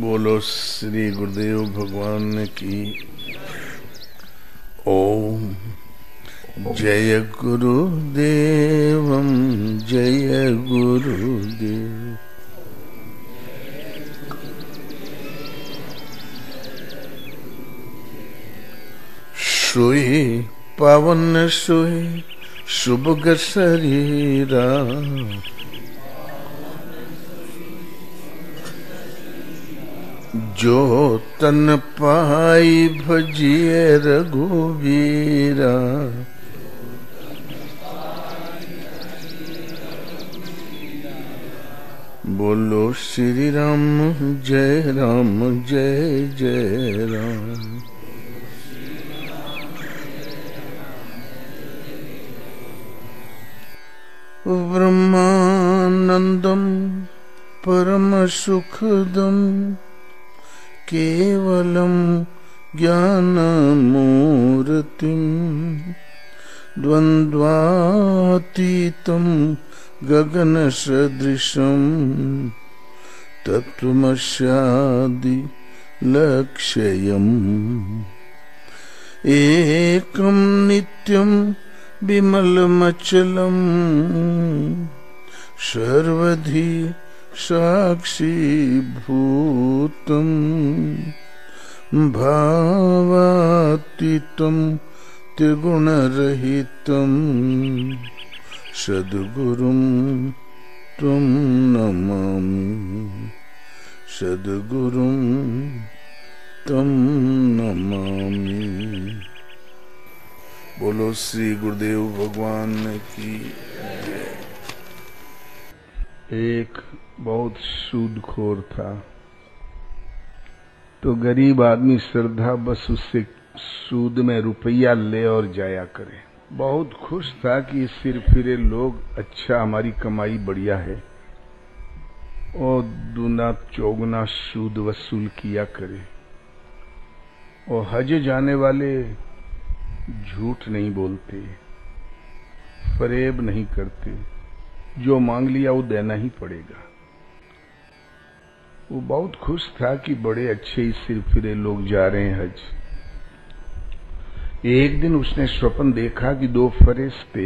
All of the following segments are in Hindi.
बोलो श्री गुरुदेव भगवान की। ओम जय गुरुदेवम जय गुरुदेव। सोए पावन सोए शुभ शरीरा, जो तन पाई भजिए रघुवीरा। बोलो श्री राम जय जय राम। ब्रह्मानंदम परम सुखदम केवलम ज्ञानमूर्तिम द्वंद्वातीतम गगन सदृशम तत्त्वमस्यादि लक्ष्यम्। एकम नित्यम विमलमचलम सर्वधि साक्षी भूतम भावातीतम त्रिगुणरहितम सद्गुरुं त्वं नमामि। सद्गुरुं त्वं नमामि। बोलो श्री गुरुदेव भगवान की। एक बहुत सूदखोर था, तो गरीब आदमी श्रद्धा बस उससे सूद में रुपया ले और जाया करे। बहुत खुश था कि सिर फिरे लोग, अच्छा हमारी कमाई बढ़िया है, और दूना चौगुना सूद वसूल किया करे। और हज जाने वाले झूठ नहीं बोलते, फरेब नहीं करते, जो मांग लिया वो देना ही पड़ेगा। वो बहुत खुश था कि बड़े अच्छे ही सिर फिरे लोग जा रहे हैं हज। एक दिन उसने स्वप्न देखा कि दो फरिश्ते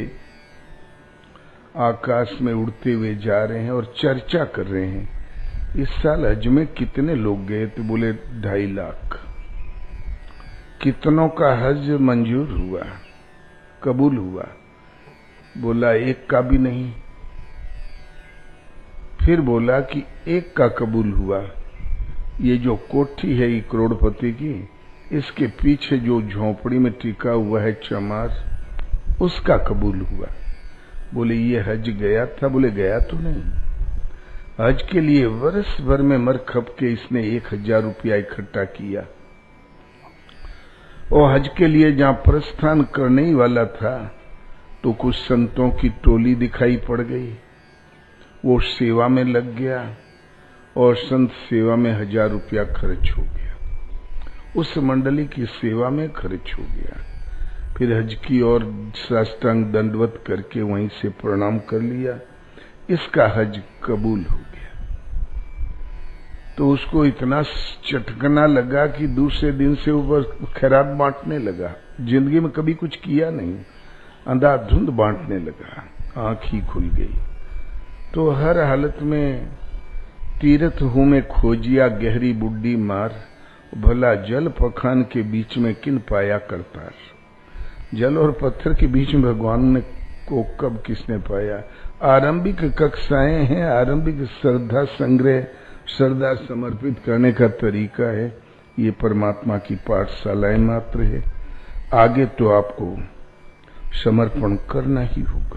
आकाश में उड़ते हुए जा रहे हैं और चर्चा कर रहे हैं, इस साल हज में कितने लोग गए? तो बोले 2.5 लाख। कितनों का हज मंजूर हुआ, कबूल हुआ? बोला 1 का भी नहीं। फिर बोला कि 1 का कबूल हुआ। ये जो कोठी है ये करोड़पति की, इसके पीछे जो झोपड़ी में टिका हुआ है चमार, उसका कबूल हुआ। बोले ये हज गया था? बोले गया तो नहीं। हज के लिए वर्ष भर में मर खप के इसने 1000 रुपया इकट्ठा किया। और हज के लिए जहां प्रस्थान करने ही वाला था तो कुछ संतों की टोली दिखाई पड़ गई। वो सेवा में लग गया और संत सेवा में 1000 रुपया खर्च हो गया। उस मंडली की सेवा में खर्च हो गया। फिर हज की और साष्टांग दंडवत करके वहीं से प्रणाम कर लिया। इसका हज कबूल हो गया। तो उसको इतना चटकना लगा कि दूसरे दिन से ऊपर खैरात बांटने लगा। जिंदगी में कभी कुछ किया नहीं, अंधाधुंध बांटने लगा। आंख ही खुल गई। तो हर हालत में तीर्थ हूं में खोजिया गहरी बुड्ढी मार, भला जल पखान के बीच में किन पाया करतार। जल और पत्थर के बीच में भगवान ने को कब किसने पाया? आरंभिक कक्षाएं हैं, आरंभिक श्रद्धा संग्रह, श्रद्धा समर्पित करने का तरीका है। ये परमात्मा की पाठशालाएं मात्र है। आगे तो आपको समर्पण करना ही होगा।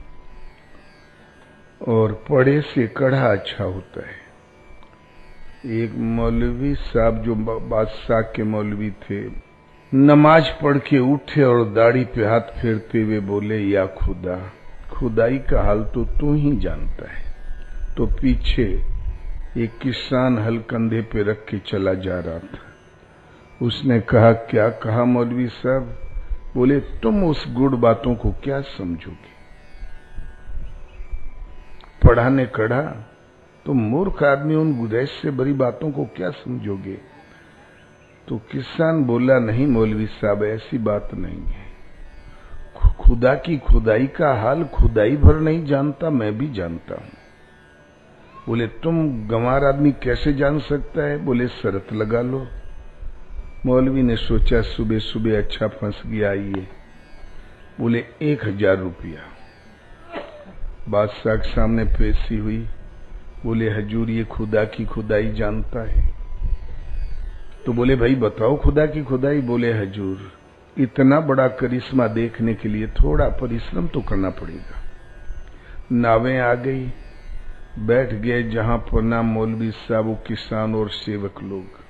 और पढ़े से कढ़ा अच्छा होता है। एक मौलवी साहब जो बादशाह के मौलवी थे, नमाज पढ़ के उठे और दाढ़ी पे हाथ फेरते हुए बोले, या खुदा, खुदाई का हाल तो तू ही जानता है। तो पीछे एक किसान हल कंधे पे रख के चला जा रहा था। उसने कहा, क्या कहा मौलवी साहब? बोले, तुम उस गुड़ बातों को क्या समझोगे? पढ़ा ने कढ़ा तो मूर्ख आदमी उन गुदैश से बड़ी बातों को क्या समझोगे? तो किसान बोला, नहीं मौलवी साहब, ऐसी बात नहीं है। खुदा की खुदाई का हाल खुदाई भर नहीं जानता, मैं भी जानता हूं। बोले तुम गंवार आदमी कैसे जान सकता है? बोले शर्त लगा लो। मौलवी ने सोचा सुबह सुबह अच्छा फंस गया ये। बोले 1000 रुपया। बादशाह के सामने पेशी हुई। बोले हजूर ये खुदा की खुदाई जानता है। तो बोले भाई बताओ खुदा की खुदाई। बोले हजूर इतना बड़ा करिश्मा देखने के लिए थोड़ा परिश्रम तो करना पड़ेगा। नावें आ गई, बैठ गए जहां पर ना मौलवी साहब, वो किसान और सेवक लोग,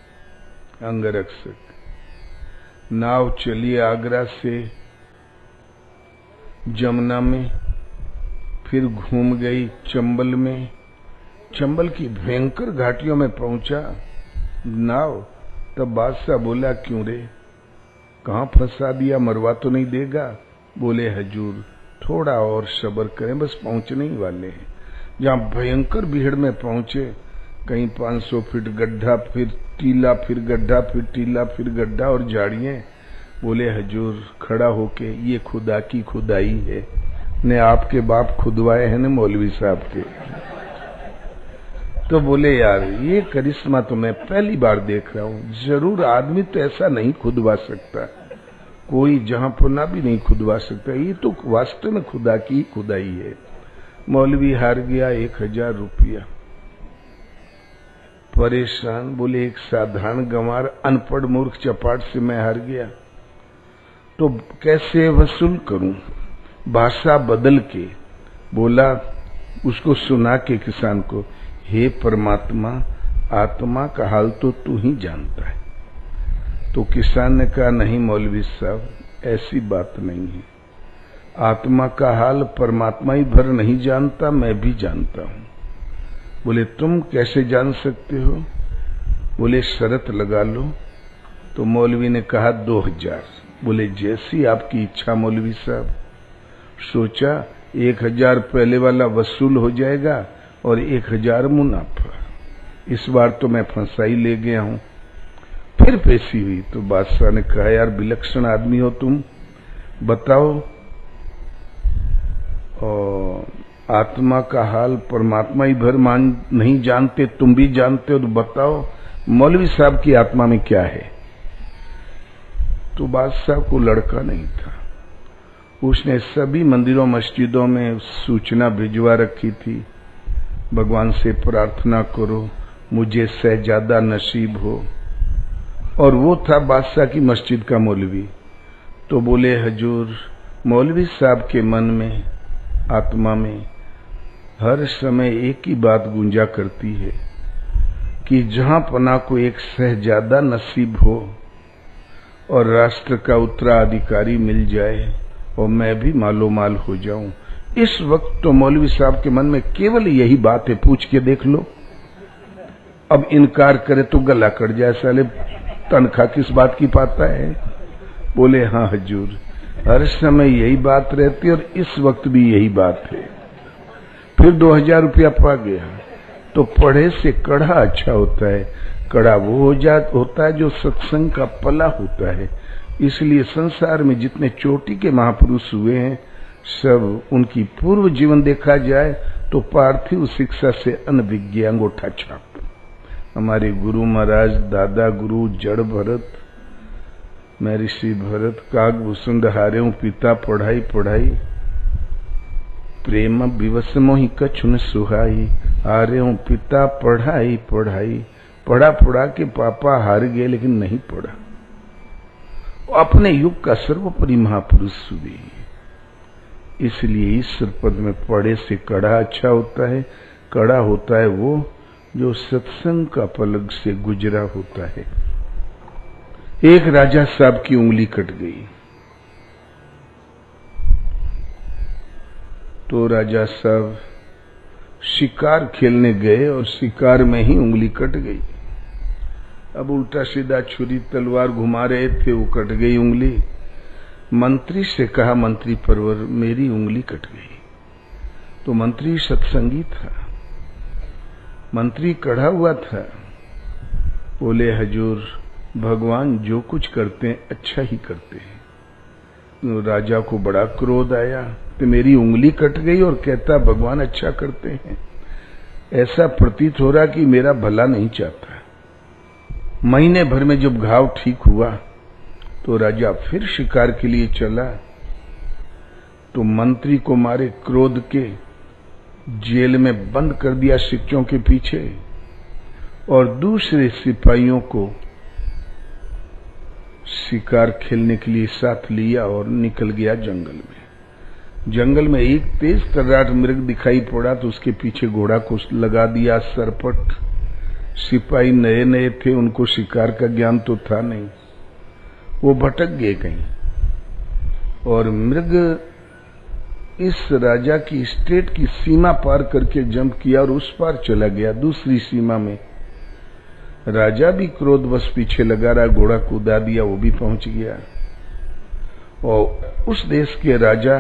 अंगरक्षक। नाव चली आगरा से जमुना में, फिर घूम गई चंबल में। चंबल की भयंकर घाटियों में पहुंचा नाव। तब बादशाह बोला, क्यों रे, कहां फंसा दिया, मरवा तो नहीं देगा? बोले हजूर थोड़ा और सब्र करें, बस पहुंचने ही वाले हैं। जहां भयंकर भीड़ में पहुंचे, कहीं 500 फीट गड्ढा, फिर टीला, फिर गड्ढा, फिर टीला, फिर गड्ढा और झाड़ियां। बोले हजूर खड़ा होके, ये खुदा की खुदाई है, ने आपके बाप खुदवाए हैं न मौलवी साहब के। तो बोले यार ये करिश्मा तो मैं पहली बार देख रहा हूं। जरूर आदमी तो ऐसा नहीं खुदवा सकता, कोई जहां पुना भी नहीं खुदवा सकता, ये तो वास्तव में खुदा की खुदाई है। मौलवी हार गया 1000 रुपया। परेशान, बोले एक साधारण गंवार अनपढ़ मूर्ख चपाट से मैं हार गया, तो कैसे वसूल करूं? भाषा बदल के बोला, उसको सुना के किसान को, हे परमात्मा, आत्मा का हाल तो तू ही जानता है। तो किसान ने कहा, नहीं मौलवी साहब, ऐसी बात नहीं है। आत्मा का हाल परमात्मा ही भर नहीं जानता, मैं भी जानता हूं। बोले तुम कैसे जान सकते हो? बोले शर्त लगा लो। तो मौलवी ने कहा 2000। बोले जैसी आपकी इच्छा मौलवी साहब। सोचा 1000 पहले वाला वसूल हो जाएगा और 1000 मुनाफा। इस बार तो मैं फंसाई ले गया हूं। फिर पेशी हुई तो बादशाह ने कहा, यार विलक्षण आदमी हो तुम, बताओ और आत्मा का हाल परमात्मा ही भर नहीं जानते, तुम भी जानते हो, तो बताओ मौलवी साहब की आत्मा में क्या है? तो बादशाह को लड़का नहीं था। उसने सभी मंदिरों मस्जिदों में सूचना भिजवा रखी थी, भगवान से प्रार्थना करो मुझे शहजादा नसीब हो। और वो था बादशाह की मस्जिद का मौलवी। तो बोले हजूर, मौलवी साहब के मन में, आत्मा में हर समय एक ही बात गूंजा करती है कि जहां पना को एक शहजादा नसीब हो और राष्ट्र का उत्तराधिकारी मिल जाए और मैं भी मालो माल हो जाऊं। इस वक्त तो मौलवी साहब के मन में केवल यही बात है, पूछ के देख लो। अब इनकार करे तो गला कट जाए, साले तनख्वाह किस बात की पाता है? बोले हाँ हजूर, हर समय यही बात रहती है और इस वक्त भी यही बात है। फिर 2000 रुपया पा गया। तो पढ़े से कड़ा अच्छा होता है। कड़ा वो होता है जो सत्संग का पला होता है। इसलिए संसार में जितने चोटी के महापुरुष हुए हैं, सब उनकी पूर्व जीवन देखा जाए तो पार्थिव शिक्षा से अनभिज्ञ अंगूठा छाप। हमारे गुरु महाराज, दादा गुरु जड़ भरत, मैं ऋषि भरत, कागभूषण हारे पिता पढ़ाई पढ़ाई, प्रेम विवश मोहि कछु न सुहाई, हारे हूं पिता पढ़ाई पढ़ाई। पढ़ा पढ़ा के पापा हार गए लेकिन नहीं पढ़ा। अपने युग का सर्वोपरि महापुरुष हुए। इसलिए ईश्वर पद में पढ़े से कड़ा अच्छा होता है। कड़ा होता है वो जो सत्संग का पलक से गुजरा होता है। एक राजा साहब की उंगली कट गई। तो राजा साहब शिकार खेलने गए और शिकार में ही उंगली कट गई। अब उल्टा सीधा छुरी तलवार घुमा रहे थे, वो कट गई उंगली। मंत्री से कहा, मंत्री परवर मेरी उंगली कट गई। तो मंत्री सत्संगी था। मंत्री खड़ा हुआ था, बोले हजूर भगवान जो कुछ करते हैं अच्छा ही करते हैं। तो राजा को बड़ा क्रोध आया, तो मेरी उंगली कट गई और कहता भगवान अच्छा करते हैं। ऐसा प्रतीत हो रहा कि मेरा भला नहीं चाहता। महीने भर में जब घाव ठीक हुआ तो राजा फिर शिकार के लिए चला, तो मंत्री को मारे क्रोध के जेल में बंद कर दिया सिक्कों के पीछे, और दूसरे सिपाहियों को शिकार खेलने के लिए साथ लिया और निकल गया जंगल में। जंगल में एक तेज तर्राट मृग दिखाई पड़ा तो उसके पीछे घोड़ा को लगा दिया सरपट। सिपाही नए नए थे, उनको शिकार का ज्ञान तो था नहीं, वो भटक गए कहीं, और मृग इस राजा की स्टेट की सीमा पार करके जंप किया और उस पार चला गया दूसरी सीमा में। राजा भी क्रोधवश पीछे लगा रहा, घोड़ा कूदा दिया, वो भी पहुंच गया। और उस देश के राजा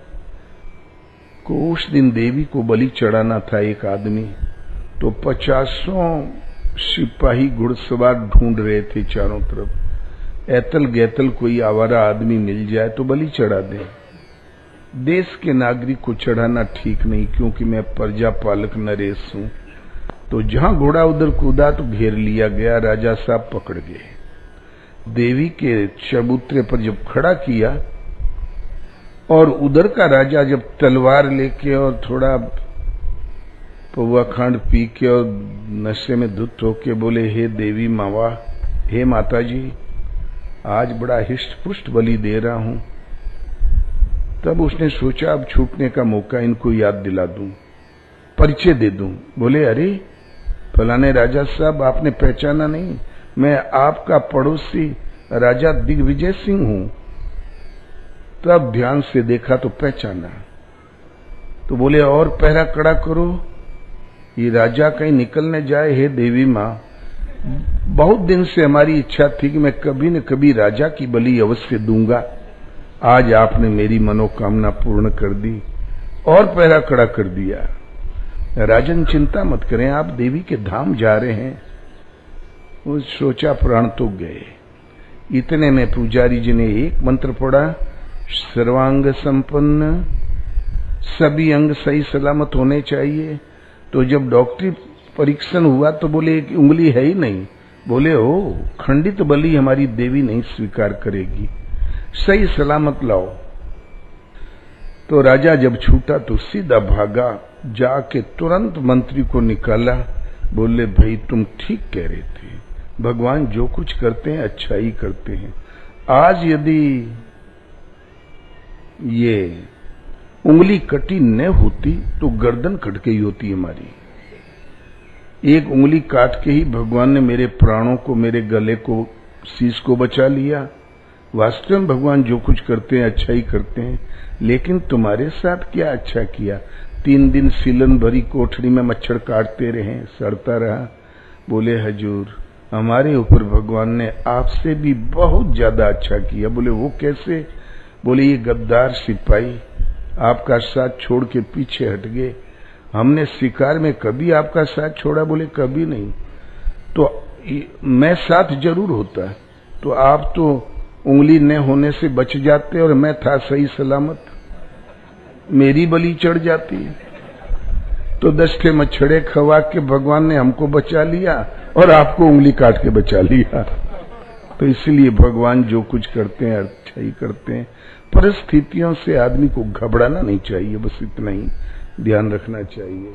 को उस दिन देवी को बलि चढ़ाना था एक आदमी, तो 50 सिपाही घुड़सवार ढूंढ रहे थे चारों तरफ। ऐतल गैतल कोई आवारा आदमी मिल जाए तो बलि चढ़ा दे। देश के नागरिक को चढ़ाना ठीक नहीं, क्योंकि मैं प्रजा पालक नरेश हूं। तो जहां घोड़ा उधर कूदा तो घेर लिया गया, राजा साहब पकड़ गए। देवी के चबूतरे पर जब खड़ा किया और उधर का राजा जब तलवार लेके और थोड़ा पौवा खांड पी के और नशे में धुत होके बोले, हे देवी मावा, हे माता जी, आज बड़ा हिष्ट पुष्ट बलि दे रहा हूं। तब उसने सोचा अब छूटने का मौका, इनको याद दिला दूं, परिचय दे दूं। बोले अरे फलाने राजा साहब, आपने पहचाना नहीं, मैं आपका पड़ोसी राजा दिग्विजय सिंह हूं। तब ध्यान से देखा तो पहचाना। तो बोले और पहरा कड़ा करो, ये राजा कहीं निकलने जाए। हे देवी मां, बहुत दिन से हमारी इच्छा थी कि मैं कभी न कभी राजा की बलि अवश्य दूंगा। आज आपने मेरी मनोकामना पूर्ण कर दी और पहरा कड़ा कर दिया। राजन चिंता मत करें, आप देवी के धाम जा रहे हैं। वो सोचा प्राण तो गए। इतने में पुजारी जी ने एक मंत्र पढ़ा, सर्वांग संपन्न, सभी अंग सही सलामत होने चाहिए। तो जब डॉक्टरी परीक्षण हुआ तो बोले एक उंगली है ही नहीं। बोले ओ, खंडित बलि हमारी देवी नहीं स्वीकार करेगी, सही सलामत लाओ। तो राजा जब छूटा तो सीधा भागा, जाके तुरंत मंत्री को निकाला। बोले भाई तुम ठीक कह रहे थे, भगवान जो कुछ करते हैं अच्छा ही करते हैं। आज यदि ये उंगली कटी न होती तो गर्दन कट गई होती हमारी। एक उंगली काट के ही भगवान ने मेरे प्राणों को, मेरे गले को, शीश को बचा लिया। वास्तव में भगवान जो कुछ करते हैं अच्छा ही करते हैं। लेकिन तुम्हारे साथ क्या अच्छा किया? 3 दिन सीलन भरी कोठरी में मच्छर काटते रहे, सड़ता रहा। बोले हजूर, हमारे ऊपर भगवान ने आपसे भी बहुत ज्यादा अच्छा किया। बोले वो कैसे? बोले ये गद्दार सिपाही आपका साथ छोड़ के पीछे हट गए, हमने शिकार में कभी आपका साथ छोड़ा? बोले कभी नहीं। तो मैं साथ जरूर होता, तो आप तो उंगली न होने से बच जाते और मैं था सही सलामत, मेरी बलि चढ़ जाती। तो 10 ठे मच्छड़े खवा के भगवान ने हमको बचा लिया और आपको उंगली काट के बचा लिया। तो इसलिए भगवान जो कुछ करते हैं अच्छा ही करते हैं। परिस्थितियों से आदमी को घबराना नहीं चाहिए, बस इतना ही ध्यान रखना चाहिए।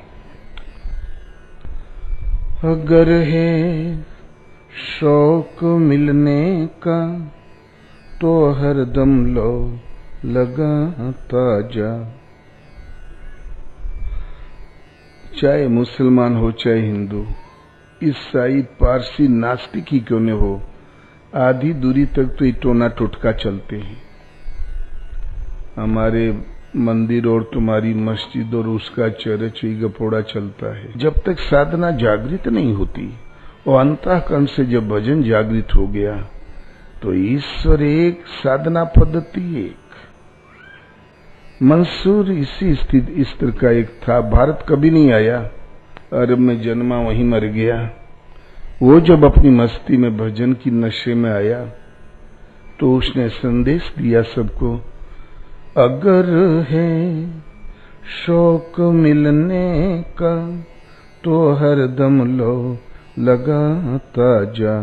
अगर है शौक मिलने का तो हरदम लो लगाता जा। चाहे मुसलमान हो, चाहे हिंदू, ईसाई, पारसी, नास्तिक ही क्यों न हो, आधी दूरी तक तो ये टोना टोटका चलते हैं। हमारे मंदिर और तुम्हारी मस्जिद और उसका चर्च ही गपोड़ा चलता है। जब तक साधना जागृत नहीं होती और अंतःकरण से जब भजन जागृत हो गया तो ईश्वर एक, साधना पद्धति एक। मंसूर इसी स्थिति इस तरह का एक था। भारत कभी नहीं आया, अरब में जन्मा, वहीं मर गया। वो जब अपनी मस्ती में भजन की नशे में आया तो उसने संदेश दिया सबको, अगर है शौक मिलने का तो हरदम लो लगाता जा,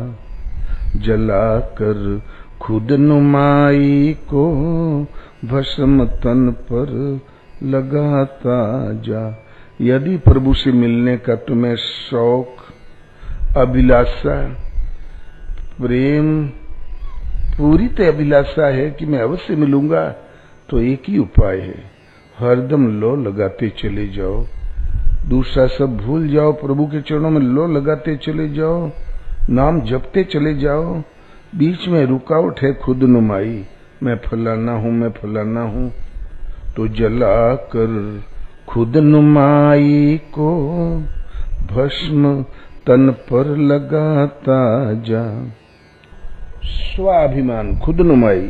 जलाकर खुद नुमाई को भस्म तन पर लगाता जा। यदि प्रभु से मिलने का तुम्हें शौक, अभिलाषा, प्रेम, पूरी तो अभिलाषा है कि मैं अवश्य मिलूंगा, तो एक ही उपाय है, हरदम लो लगाते चले जाओ। दूसरा सब भूल जाओ, प्रभु के चरणों में लो लगाते चले जाओ, नाम जपते चले जाओ। बीच में रुकावट है खुद नुमाई, मैं फलाना हूं, मैं फलाना हूं, तो जला कर खुद नुमाई को भस्म तन पर लगाता जा। स्वाभिमान, खुद नुमाई,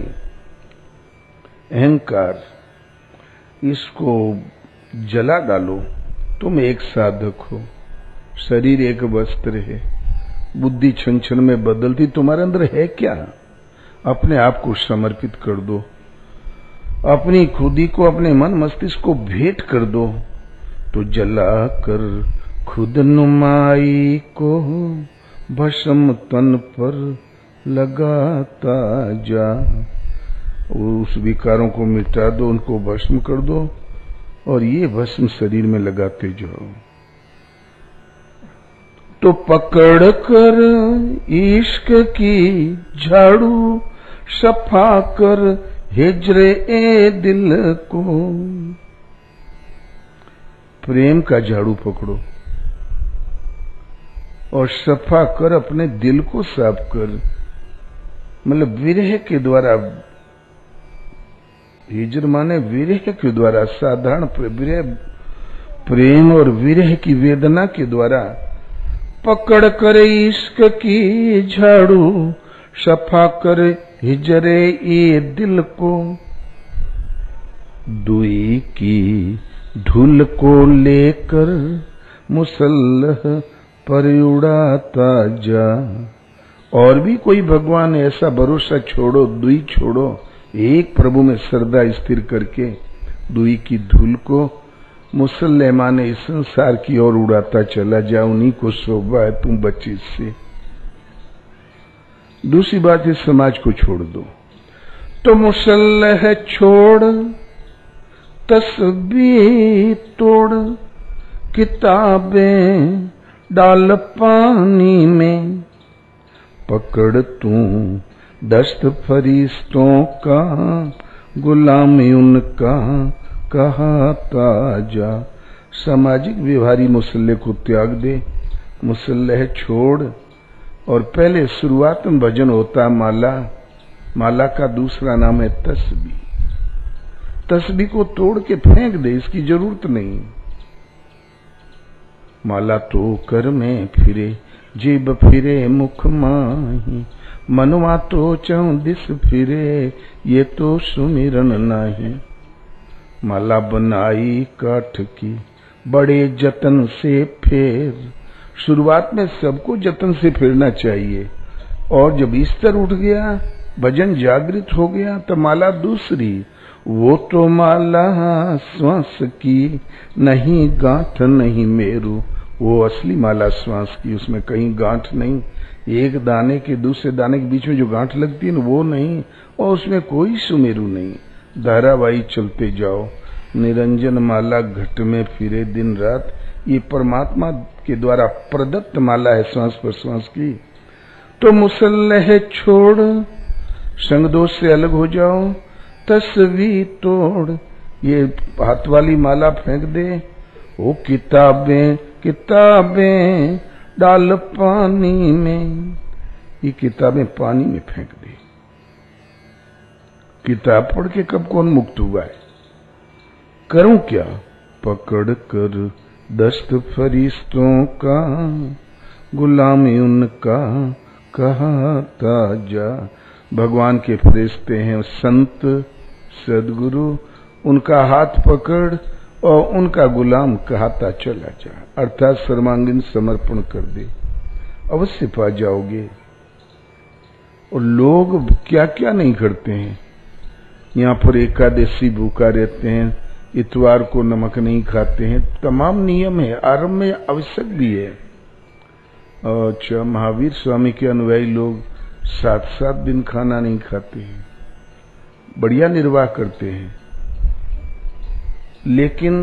अहंकार, इसको जला डालो। तुम एक साधक हो, शरीर एक वस्त्र है, बुद्धि क्षण क्षण में बदलती, तुम्हारे अंदर है क्या? अपने आप को समर्पित कर दो, अपनी खुदी को, अपने मन मस्तिष्क को भेंट कर दो, तो जला कर खुद नुमाई को भस्म तन पर लगाता जा। उस विकारों को मिटा दो, उनको भस्म कर दो, और ये भस्म शरीर में लगाते जाओ। तो पकड़ कर इश्क की झाड़ू सफा कर हिजरे ए दिल को। प्रेम का झाड़ू पकड़ो और सफा कर, अपने दिल को साफ कर। मतलब विरह के द्वारा, हिजर माने विरह के द्वारा, साधारण विरह, प्रेम और विरह की वेदना के द्वारा पकड़ कर इश्क की झाड़ू सफा कर हिजरे ये दिल को। दुई की धूल को लेकर मुसल्लह पर उड़ाता जा। और भी कोई भगवान ऐसा भरोसा छोड़ो, दुई छोड़ो, एक प्रभु में श्रद्धा स्थिर करके दुई की धूल को मुसल्ले माने इस संसार की ओर उड़ाता चला जा। उन्हीं को शोभा है, तुम बच्ची से। दूसरी बात है, समाज को छोड़ दो। तो मुसल्लह छोड़, तस्बीह तोड़, किताबें डाल पानी में, पकड़ तू दस्त फरिश्तों का, गुलामी उनका कहता जा। सामाजिक व्यवहारी मुसल्ले को त्याग दे, मुसल्ले छोड़। और पहले शुरुआत में भजन होता माला, माला का दूसरा नाम है तस्बीह। तस्बीह को तोड़ के फेंक दे, इसकी जरूरत नहीं। माला तो कर में फिरे, जीभ फिरे मुख माही, मनवा तो चौदिस फिरे, ये तो सुमिरन नाही। माला बनाई काठ की, बड़े जतन से फेर। शुरुआत में सबको जतन से फेरना चाहिए, और जब स्तर उठ गया, भजन जागृत हो गया, तो माला दूसरी। वो तो माला श्वास की, नहीं गांठ नहीं मेरू। वो असली माला श्वास की, उसमें कहीं गांठ नहीं। एक दाने के दूसरे दाने के बीच में जो गांठ लगती है ना, वो नहीं, और उसमें कोई सुमेरु नहीं। धारावाही चलते जाओ। निरंजन माला घट में फिरे दिन रात, ये परमात्मा के द्वारा प्रदत्त माला है श्वास प्रश्वास की। तो मुसल्लह छोड़, संग दोष से अलग हो जाओ, तस्बीह तोड़, ये हाथ वाली माला फेंक दे। वो किताबें किताबें डाल पानी में, ये किताबें पानी में फेंक दे। किताब पढ़ के कब कौन मुक्त हुआ है? करूं क्या? पकड़ कर दस्त फरिश्तों का, गुलामी उनका कहता जा। भगवान के फरिश्ते हैं संत सदगुरु, उनका हाथ पकड़ और उनका गुलाम कहता चला जा, अर्थात सर्वांगीण समर्पण कर दे, अवश्य पा जाओगे। और लोग क्या क्या नहीं करते हैं। यहाँ पर एकादशी भूखा रहते हैं, इतवार को नमक नहीं खाते हैं, तमाम नियम है, आरंभ में आवश्यक भी है। अच्छा, महावीर स्वामी के अनुयायी लोग 7-7 दिन खाना नहीं खाते हैं, बढ़िया निर्वाह करते हैं। लेकिन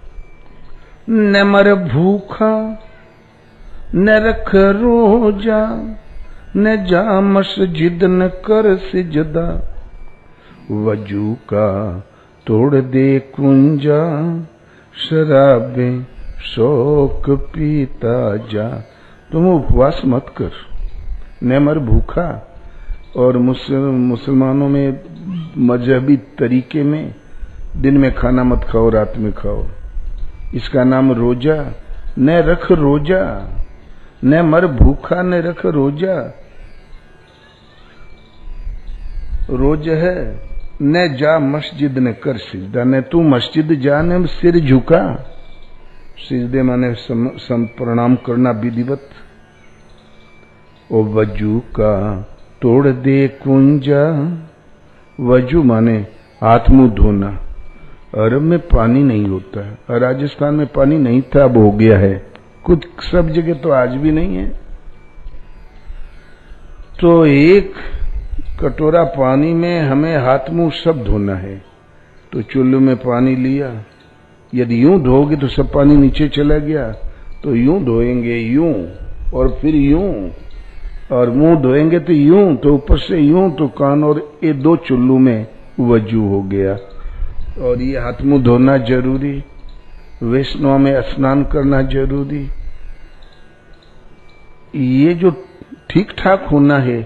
न मर भूखा न रख रोजा, न जा मस्जिद न कर सिजदा, वजू का तोड़ दे कुंजा, शराबे शौक पीता जा। तुम उपवास मत कर, न मर भूखा। और मुसलमानों में मजहबी तरीके में दिन में खाना मत खाओ, रात में खाओ, इसका नाम रोजा। न रख रोजा, न मर भूखा न रख रोजा। रोज है न जा मस्जिद न कर सिजदा, न तू मस्जिद जा न सिर झुका। सिजदे माने प्रणाम करना विधिवत। ओ वजू का तोड़ दे कुंजा, वजू माने हाथ मुंह धोना। अरब में पानी नहीं होता है, राजस्थान में पानी नहीं था, अब हो गया है, कुछ सब जगह तो आज भी नहीं है। तो एक कटोरा पानी में हमें हाथ मुंह सब धोना है। तो चुल्लू में पानी लिया, यदि यूं धोगे तो सब पानी नीचे चला गया, तो यूं धोएंगे यूं, और फिर यूं, और मुंह धोएंगे तो यूं, तो ऊपर से यूं, तो कान, और ये 2 चुल्लू में वजू हो गया। और ये हाथ मुंह धोना जरूरी, वैष्णव में स्नान करना जरूरी। ये जो ठीक ठाक होना है,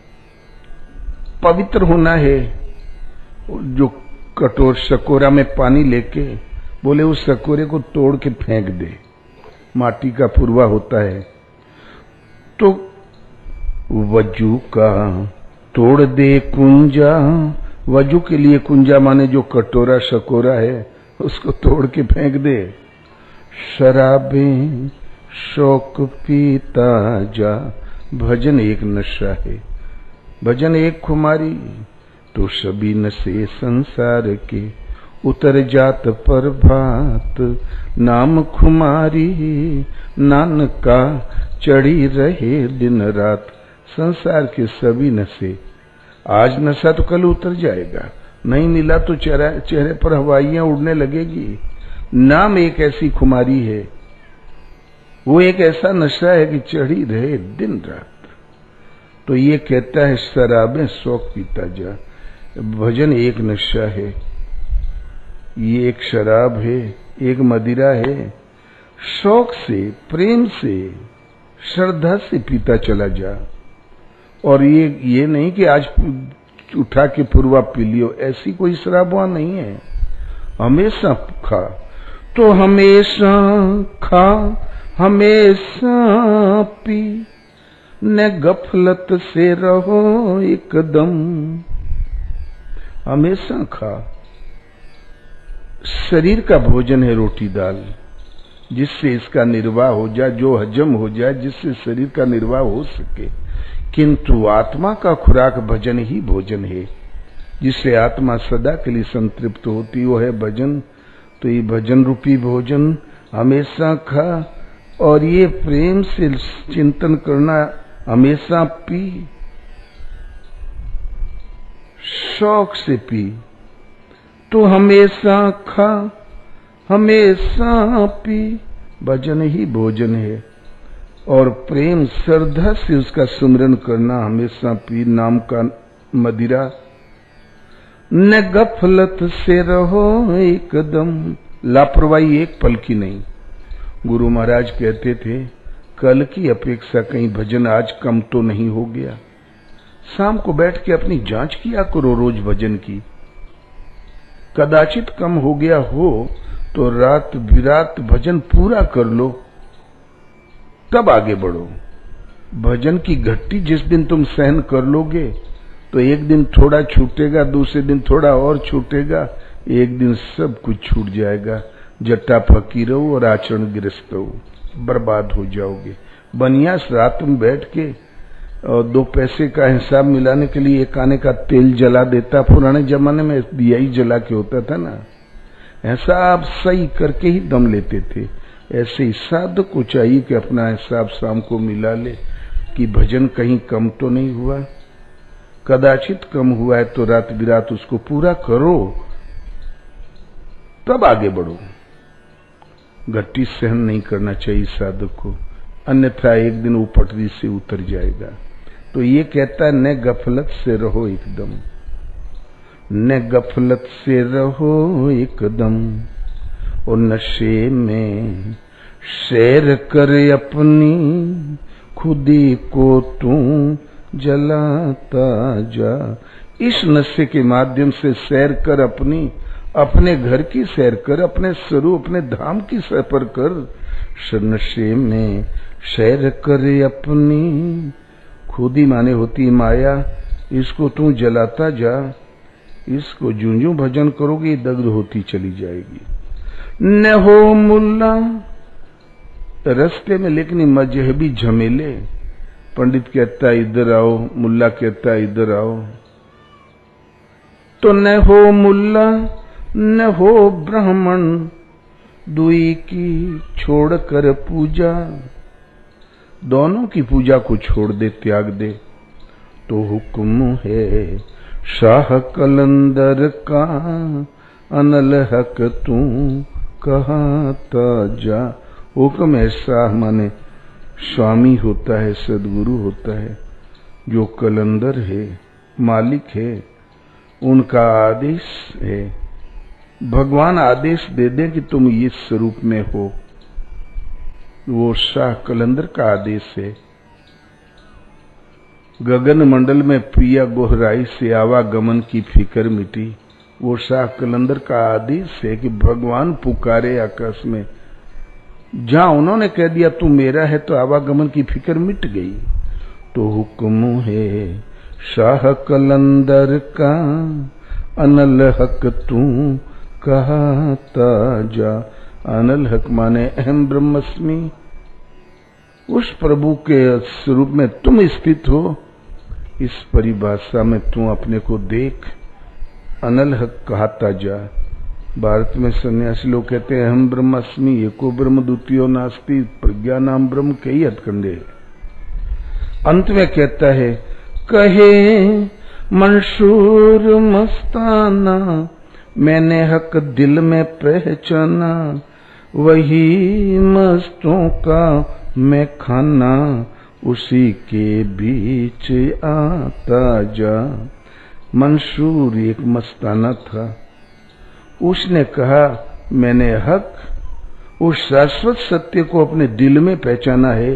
पवित्र होना है। जो कटोर सकोरा में पानी लेके बोले उस सकोरे को तोड़ के फेंक दे, माटी का पुरवा होता है। तो वजू का तोड़ दे कुंजा, वजू के लिए कुंजा माने जो कटोरा सकोरा है उसको तोड़ के फेंक दे। शराबे शौक पीता जा, भजन एक नशा है, भजन एक खुमारी। तो सभी नशे संसार के उतर जात पर भात, नाम खुमारी नानका चढ़ी रहे दिन रात। संसार के सभी नशे, आज नशा तो कल उतर जाएगा, नहीं मिला तो चेहरे पर हवाइयां उड़ने लगेगी। नाम एक ऐसी खुमारी है, वो एक ऐसा नशा है कि चढ़ी रहे दिन रात। तो ये कहता है शराबें शौक पीता जा, भजन एक नशा है, ये एक शराब है, एक मदिरा है। शौक से, प्रेम से, श्रद्धा से पीता चला जा। और ये नहीं कि आज उठा के पूर्वा पी लियो, ऐसी कोई शराब वहां नहीं है। हमेशा खा, तो हमेशा खा हमेशा पी, न गफलत से रहो एकदम। हमेशा खा। शरीर का भोजन है रोटी दाल, जिससे इसका निर्वाह हो जाए, जो हजम हो जाए, जिससे शरीर का निर्वाह हो सके। किंतु आत्मा का खुराक भजन ही भोजन है, जिससे आत्मा सदा के लिए संतृप्त होती, वो है भजन। तो ये भजन रूपी भोजन हमेशा खा, और ये प्रेम से चिंतन करना हमेशा पी, शौक से पी। तो हमेशा खा हमेशा पी, भजन ही भोजन है। और प्रेम श्रद्धा से उसका सुमिरन करना, हमेशा पी नाम का मदिरा। न गफलत से रहो एकदम, लापरवाही एक पल की नहीं। गुरु महाराज कहते थे, कल की अपेक्षा कहीं भजन आज कम तो नहीं हो गया। शाम को बैठ के अपनी जांच किया करो रोज भजन की, कदाचित कम हो गया हो तो रात बिरात भजन पूरा कर लो, तब आगे बढ़ो। भजन की घट्टी जिस दिन तुम सहन कर लोगे, तो एक दिन थोड़ा छूटेगा, दूसरे दिन थोड़ा और छूटेगा, एक दिन सब कुछ छूट जाएगा। जट्टा फकीर हो और आचरण गिरस्त हो, बर्बाद हो जाओगे। बनियास रात में बैठ के और 2 पैसे का हिसाब मिलाने के लिए एक आने का तेल जला देता। पुराने जमाने में दिया ही जला के होता था ना, ऐसा आप सही करके ही दम लेते थे। ऐसे ही साधक को चाहिए कि अपना हिसाब शाम को मिला ले कि भजन कहीं कम तो नहीं हुआ। कदाचित कम हुआ है तो रात बिरात उसको पूरा करो, तब आगे बढ़ो। घट्टी सहन नहीं करना चाहिए साधक को, अन्यथा एक दिन वो पटरी से उतर जाएगा। तो ये कहता है न गफलत से रहो एकदम, न गफलत से रहो एकदम, और नशे में सैर कर अपनी, खुदी को तू जलाता जा। इस नशे के माध्यम से सैर कर अपनी, अपने घर की सैर कर, अपने स्वरूप अपने धाम की सफर कर। नशे में सैर कर अपनी, खुदी माने होती माया, इसको तू जलाता जा। इसको जूं भजन करोगे दग्ध होती चली जाएगी। न हो मुल्ला रास्ते में, लेकिन मजहबी झमेले, पंडित कहता है इधर आओ, मुल्ला कहता है इधर आओ, तो न हो मुल्ला न हो ब्राह्मण, दुई की छोड़कर पूजा। दोनों की पूजा को छोड़ दे, त्याग दे। तो हुक्म है शाह कलंदर का, अनल हक तू कहता जा। हुक्म है, शाह माने स्वामी होता है, सदगुरु होता है, जो कलंदर है, मालिक है, उनका आदेश है। भगवान आदेश दे दे कि तुम इस स्वरूप में हो, वो शाह कलंदर का आदेश है। गगन मंडल में पिया गोहराई से आवागमन की फिक्र मिटी, वो शाह कलंदर का आदेश है कि भगवान पुकारे आकाश में। जहां उन्होंने कह दिया तू मेरा है तो आवागमन की फिक्र मिट गई। तो हुक्म है शाह कलंदर का, अनल हक तू कहता जा। अनल हक माने अहम ब्रह्मस्मि, उस प्रभु के स्वरूप में तुम स्थित हो। इस परिभाषा में तू अपने को देख, अनल हक कहता जा। भारत में सन्यासी लोग कहते हैं अहम ब्रह्मास्मि, एको ब्रह्म द्वितीयो नास्ति, प्रज्ञा नाम ब्रह्म, कई हथकंडे। अंत में कहता है कहे मंशूर मस्ताना, मैंने हक दिल में पहचाना, वही मस्तों का मैं खाना, उसी के बीच आता जा। मंशूर एक मस्ताना था, उसने कहा मैंने हक, उस शाश्वत सत्य को अपने दिल में पहचाना है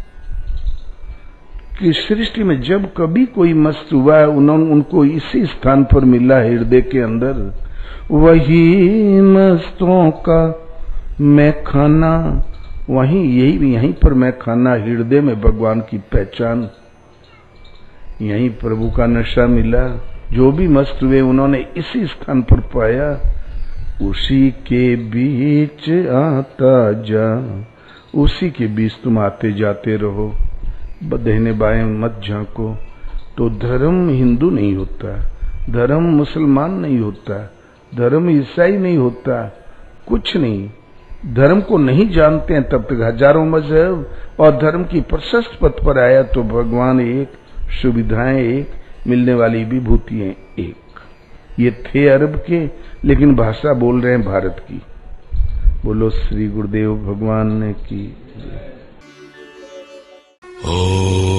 कि सृष्टि में जब कभी कोई मस्त हुआ है उनको इसी स्थान पर मिला है, हृदय के अंदर। वही मस्तों का मैं खाना, वहीं यहीं पर मैं खाना, हृदय में भगवान की पहचान, यहीं प्रभु का नशा मिला। जो भी मस्त हुए उन्होंने इसी स्थान पर पाया, उसी के बीच आता जा। उसी के बीच तुम आते जाते रहो, बदहने बाएं मत झांको। तो धर्म हिंदू नहीं होता, धर्म मुसलमान नहीं होता, धर्म ईसाई नहीं होता, कुछ नहीं। धर्म को नहीं जानते हैं तब तक हजारों मजहब और धर्म की प्रशस्त पथ पर आया तो भगवान एक, सुविधाएं एक, मिलने वाली विभूतियां एक। ये थे अरब के, लेकिन भाषा बोल रहे हैं भारत की। बोलो श्री गुरुदेव भगवान ने की।